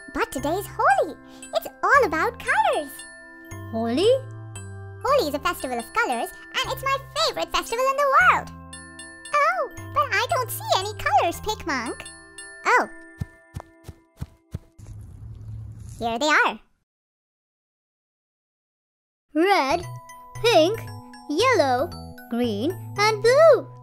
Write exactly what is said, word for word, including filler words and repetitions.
But today's Holi. It's all about colors. Holi? Holi is a festival of colors, and it's my favorite festival in the world. Oh, but I don't see any colors, Pickmunk. Oh. Here they are. Red, pink, yellow, green, and blue.